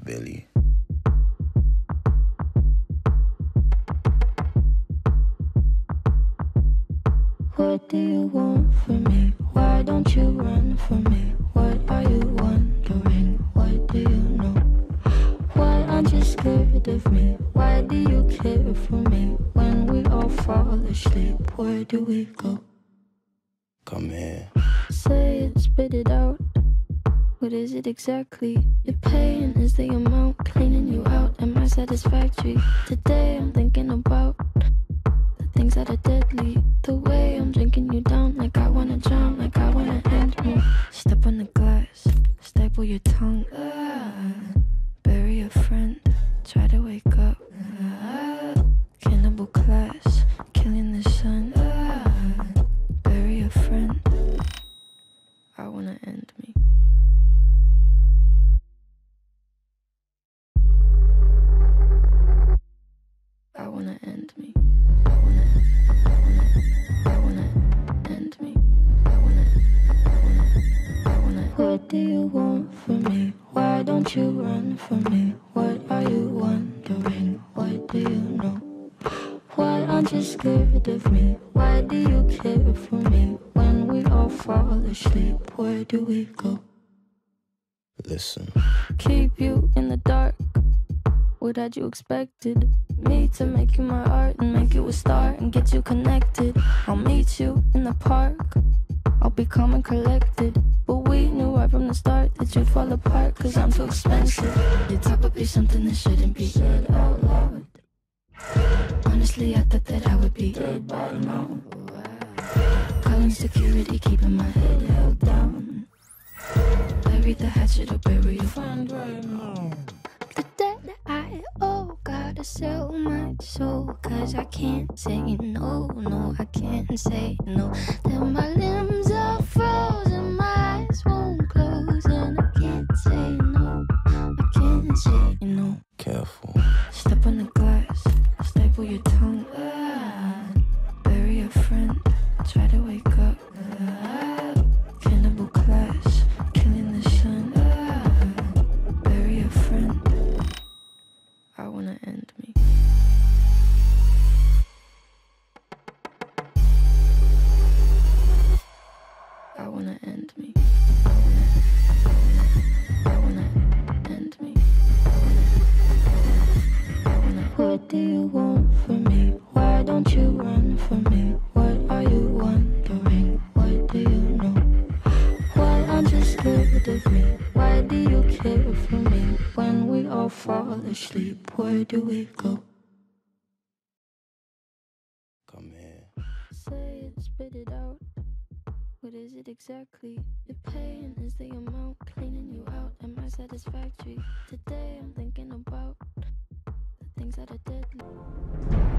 Billie. What do you want from me? Why don't you run from me? What are you wondering? What do you know? Why aren't you scared of me? Why do you care for me? When we all fall asleep, where do we go? Come here. Say it, spit it out. What is it exactly? Your pain is the amount cleaning you out. Am I satisfactory? Today I'm thinking about the things that are deadly. The way I'm drinking you down, like I wanna drown, like I wanna end me. Step on the glass, staple your tongue. Bury a friend, try to wake up. Cannibal class, killing the sun. Bury a friend, I wanna end me. I wanna end me. I wanna end me. I wanna. What do you want from me? Why don't you run from me? What are you wondering? What do you know? Why aren't you scared of me? Why do you care for me? When we all fall asleep, where do we go? Listen. Keep you in the dark. What had you expected? Me to make you my art and make you a star and get you connected. I'll meet you in the park. I'll be calm and collected. But we knew right from the start that you'd fall apart, cause I'm too expensive. Your top would be something that shouldn't be said out loud. Honestly, I thought that I would be dead by now. Calling security, keeping my head held down. Bury the hatchet or bury your friend right now. The debt that I owe, gotta sell my soul, cause I can't say no, no, I can't say no. Then my limbs are frozen, my eyes won't close, and I can't say no, I can't say no. Careful. Step on the glass, staple your tongue. Bury a friend, try to wake up. Cannibal class, killing the sun. Bury a friend, I wanna end me. I wanna end me. I wanna end me. What do you want from me? Why don't you run from me? What are you wondering? What do you know? Why aren't you scared of me? Why do you care for me? When we all fall asleep, where do we go? Come here. Say it, spit it out. What is it exactly? Your pain is the amount cleaning you out. Am I satisfactory? Today I'm thinking about the things that are deadly.